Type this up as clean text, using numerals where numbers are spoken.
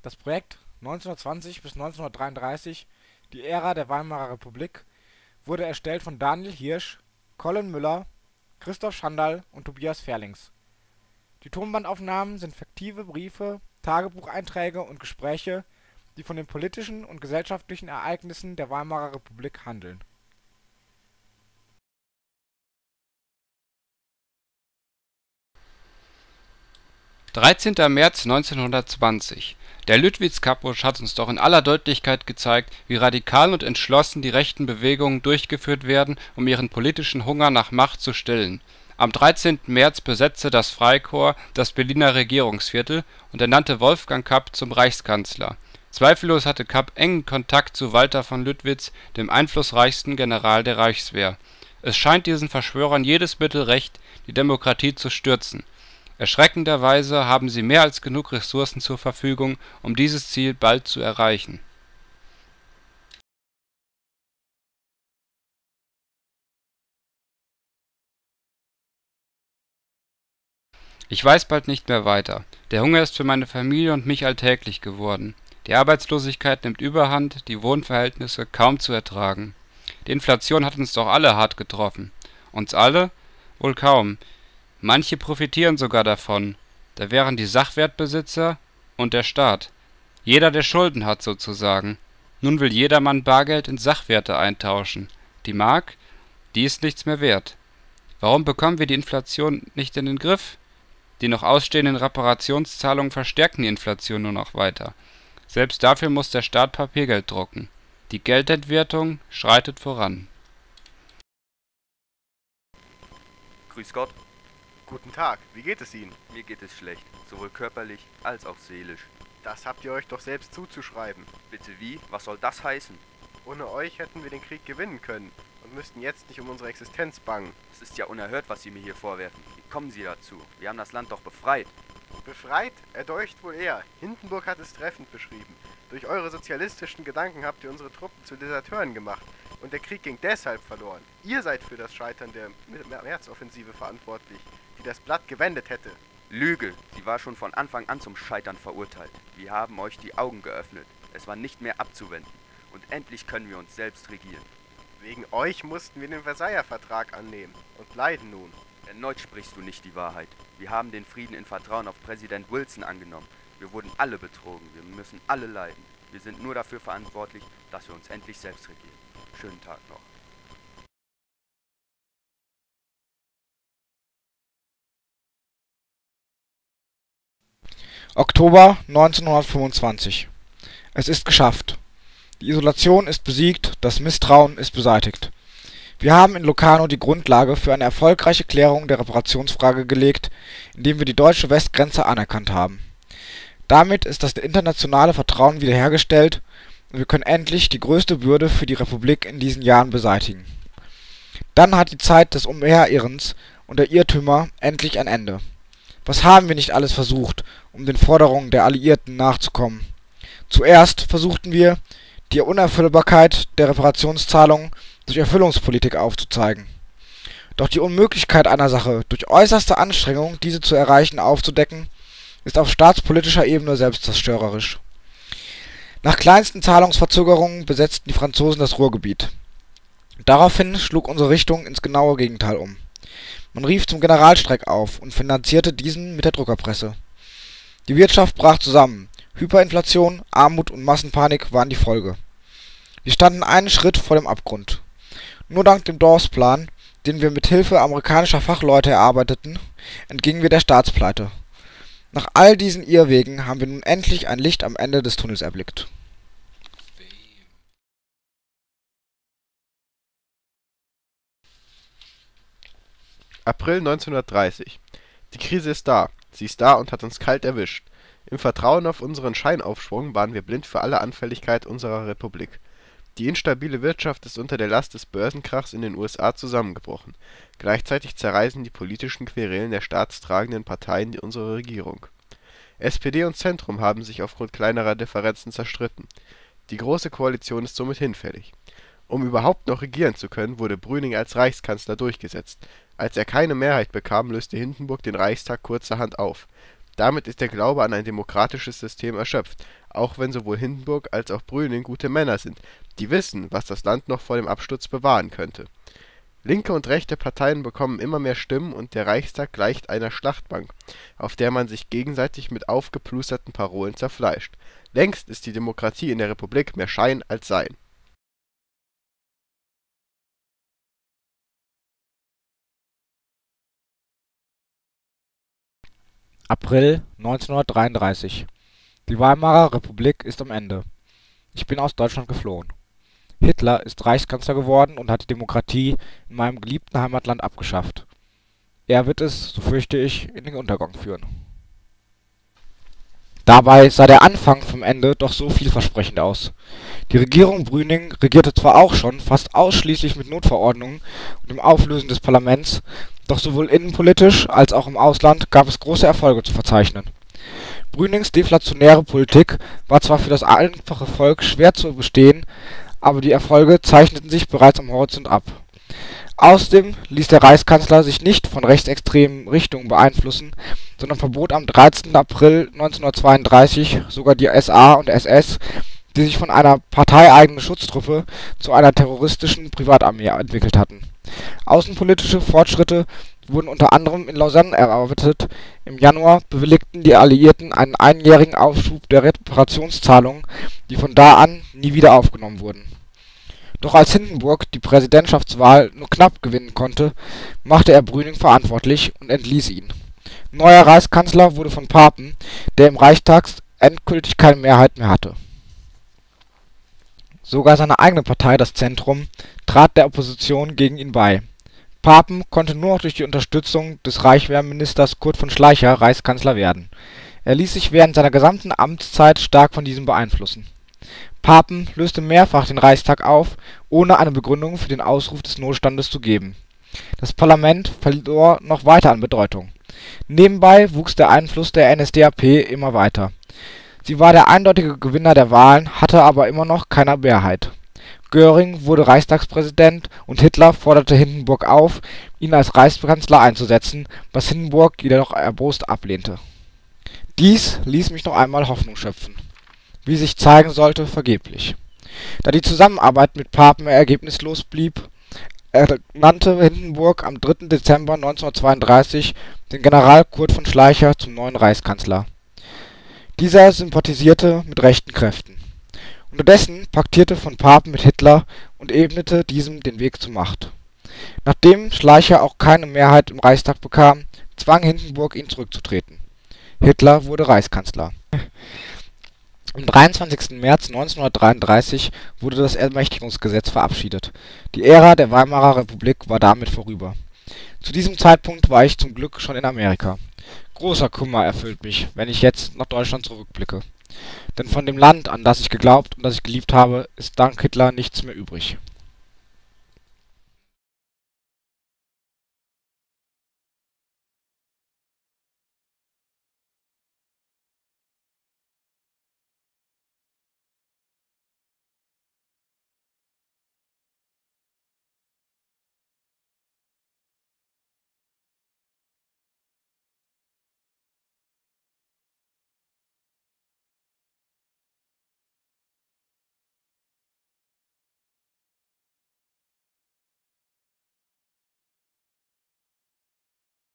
Das Projekt 1920 bis 1933, die Ära der Weimarer Republik, wurde erstellt von Daniel Hirsch, Colin Müller, Christoph Schandal und Tobias Ferlings. Die Tonbandaufnahmen sind fiktive Briefe, Tagebucheinträge und Gespräche, die von den politischen und gesellschaftlichen Ereignissen der Weimarer Republik handeln. 13. März 1920. Der Ludwigsputsch hat uns doch in aller Deutlichkeit gezeigt, wie radikal und entschlossen die rechten Bewegungen durchgeführt werden, um ihren politischen Hunger nach Macht zu stillen. Am 13. März besetzte das Freikorps das Berliner Regierungsviertel und ernannte Wolfgang Kapp zum Reichskanzler. Zweifellos hatte Kapp engen Kontakt zu Walter von Lüttwitz, dem einflussreichsten General der Reichswehr. Es scheint diesen Verschwörern jedes Mittel recht, die Demokratie zu stürzen. Erschreckenderweise haben sie mehr als genug Ressourcen zur Verfügung, um dieses Ziel bald zu erreichen. Ich weiß bald nicht mehr weiter. Der Hunger ist für meine Familie und mich alltäglich geworden. Die Arbeitslosigkeit nimmt Überhand, die Wohnverhältnisse kaum zu ertragen. Die Inflation hat uns doch alle hart getroffen. Uns alle? Wohl kaum. Manche profitieren sogar davon. Da wären die Sachwertbesitzer und der Staat. Jeder, der Schulden hat sozusagen. Nun will jedermann Bargeld in Sachwerte eintauschen. Die Mark, die ist nichts mehr wert. Warum bekommen wir die Inflation nicht in den Griff? Die noch ausstehenden Reparationszahlungen verstärken die Inflation nur noch weiter. Selbst dafür muss der Staat Papiergeld drucken. Die Geldentwertung schreitet voran. Grüß Gott, Guten Tag, wie geht es Ihnen? mir geht es schlecht, sowohl körperlich als auch seelisch. Das habt ihr euch doch selbst zuzuschreiben. Bitte wie? Was soll das heißen? Ohne euch hätten wir den Krieg gewinnen können und müssten jetzt nicht um unsere Existenz bangen. Es ist ja unerhört, was Sie mir hier vorwerfen. Wie kommen Sie dazu? Wir haben das Land doch befreit. Befreit? Erdolcht wohl eher. Hindenburg hat es treffend beschrieben. Durch eure sozialistischen Gedanken habt ihr unsere Truppen zu Deserteuren gemacht und der Krieg ging deshalb verloren. Ihr seid für das Scheitern der Märzoffensive verantwortlich, die das Blatt gewendet hätte. Lüge! Sie war schon von Anfang an zum Scheitern verurteilt. Wir haben euch die Augen geöffnet. Es war nicht mehr abzuwenden. Und endlich können wir uns selbst regieren. Wegen euch mussten wir den Versailler Vertrag annehmen und leiden nun. Erneut sprichst du nicht die Wahrheit. Wir haben den Frieden in Vertrauen auf Präsident Wilson angenommen. Wir wurden alle betrogen. Wir müssen alle leiden. Wir sind nur dafür verantwortlich, dass wir uns endlich selbst regieren. Schönen Tag noch. Oktober 1925. Es ist geschafft. Die Isolation ist besiegt, das Misstrauen ist beseitigt. Wir haben in Locarno die Grundlage für eine erfolgreiche Klärung der Reparationsfrage gelegt, indem wir die deutsche Westgrenze anerkannt haben. Damit ist das internationale Vertrauen wiederhergestellt und wir können endlich die größte Bürde für die Republik in diesen Jahren beseitigen. Dann hat die Zeit des Umherirrens und der Irrtümer endlich ein Ende. Was haben wir nicht alles versucht, um den Forderungen der Alliierten nachzukommen? Zuerst versuchten wir, die Unerfüllbarkeit der Reparationszahlungen durch Erfüllungspolitik aufzuzeigen. Doch die Unmöglichkeit einer Sache, durch äußerste Anstrengung diese zu erreichen, aufzudecken, ist auf staatspolitischer Ebene selbstzerstörerisch. Nach kleinsten Zahlungsverzögerungen besetzten die Franzosen das Ruhrgebiet. Daraufhin schlug unsere Richtung ins genaue Gegenteil um. Man rief zum Generalstreik auf und finanzierte diesen mit der Druckerpresse. Die Wirtschaft brach zusammen. Hyperinflation, Armut und Massenpanik waren die Folge. Wir standen einen Schritt vor dem Abgrund. Nur dank dem Dawes-Plan, den wir mit Hilfe amerikanischer Fachleute erarbeiteten, entgingen wir der Staatspleite. Nach all diesen Irrwegen haben wir nun endlich ein Licht am Ende des Tunnels erblickt. April 1930. Die Krise ist da. Sie ist da und hat uns kalt erwischt. Im Vertrauen auf unseren Scheinaufschwung waren wir blind für alle Anfälligkeit unserer Republik. Die instabile Wirtschaft ist unter der Last des Börsenkrachs in den USA zusammengebrochen. Gleichzeitig zerreißen die politischen Querelen der staatstragenden Parteien unsere Regierung. SPD und Zentrum haben sich aufgrund kleinerer Differenzen zerstritten. Die Große Koalition ist somit hinfällig. Um überhaupt noch regieren zu können, wurde Brüning als Reichskanzler durchgesetzt. Als er keine Mehrheit bekam, löste Hindenburg den Reichstag kurzerhand auf. Damit ist der Glaube an ein demokratisches System erschöpft, auch wenn sowohl Hindenburg als auch Brüning gute Männer sind, die wissen, was das Land noch vor dem Absturz bewahren könnte. Linke und rechte Parteien bekommen immer mehr Stimmen und der Reichstag gleicht einer Schlachtbank, auf der man sich gegenseitig mit aufgeplusterten Parolen zerfleischt. Längst ist die Demokratie in der Republik mehr Schein als Sein. April 1933. Die Weimarer Republik ist am Ende. Ich bin aus Deutschland geflohen. Hitler ist Reichskanzler geworden und hat die Demokratie in meinem geliebten Heimatland abgeschafft. Er wird es, so fürchte ich, in den Untergang führen. Dabei sah der Anfang vom Ende doch so vielversprechend aus. Die Regierung Brüning regierte zwar auch schon fast ausschließlich mit Notverordnungen und dem Auflösen des Parlaments, doch sowohl innenpolitisch als auch im Ausland gab es große Erfolge zu verzeichnen. Brünings deflationäre Politik war zwar für das einfache Volk schwer zu bestehen, aber die Erfolge zeichneten sich bereits am Horizont ab. Außerdem ließ der Reichskanzler sich nicht von rechtsextremen Richtungen beeinflussen, sondern verbot am 13. April 1932 sogar die SA und SS, die sich von einer parteieigenen Schutztruppe zu einer terroristischen Privatarmee entwickelt hatten. Außenpolitische Fortschritte wurden unter anderem in Lausanne erarbeitet. Im Januar bewilligten die Alliierten einen einjährigen Aufschub der Reparationszahlungen, die von da an nie wieder aufgenommen wurden. Doch als Hindenburg die Präsidentschaftswahl nur knapp gewinnen konnte, machte er Brüning verantwortlich und entließ ihn. Neuer Reichskanzler wurde von Papen, der im Reichstag endgültig keine Mehrheit mehr hatte. Sogar seine eigene Partei, das Zentrum, trat der Opposition gegen ihn bei. Papen konnte nur noch durch die Unterstützung des Reichswehrministers Kurt von Schleicher Reichskanzler werden. Er ließ sich während seiner gesamten Amtszeit stark von diesem beeinflussen. Papen löste mehrfach den Reichstag auf, ohne eine Begründung für den Ausruf des Notstandes zu geben. Das Parlament verlor noch weiter an Bedeutung. Nebenbei wuchs der Einfluss der NSDAP immer weiter. Sie war der eindeutige Gewinner der Wahlen, hatte aber immer noch keine Mehrheit. Göring wurde Reichstagspräsident und Hitler forderte Hindenburg auf, ihn als Reichskanzler einzusetzen, was Hindenburg jedoch erbost ablehnte. Dies ließ mich noch einmal Hoffnung schöpfen. Wie sich zeigen sollte, vergeblich. Da die Zusammenarbeit mit Papen ergebnislos blieb, ernannte Hindenburg am 3. Dezember 1932 den General Kurt von Schleicher zum neuen Reichskanzler. Dieser sympathisierte mit rechten Kräften. Unterdessen paktierte von Papen mit Hitler und ebnete diesem den Weg zur Macht. Nachdem Schleicher auch keine Mehrheit im Reichstag bekam, zwang Hindenburg ihn zurückzutreten. Hitler wurde Reichskanzler. Am 23. März 1933 wurde das Ermächtigungsgesetz verabschiedet. Die Ära der Weimarer Republik war damit vorüber. Zu diesem Zeitpunkt war ich zum Glück schon in Amerika. Großer Kummer erfüllt mich, wenn ich jetzt nach Deutschland zurückblicke. Denn von dem Land, an das ich geglaubt und das ich geliebt habe, ist dank Hitler nichts mehr übrig.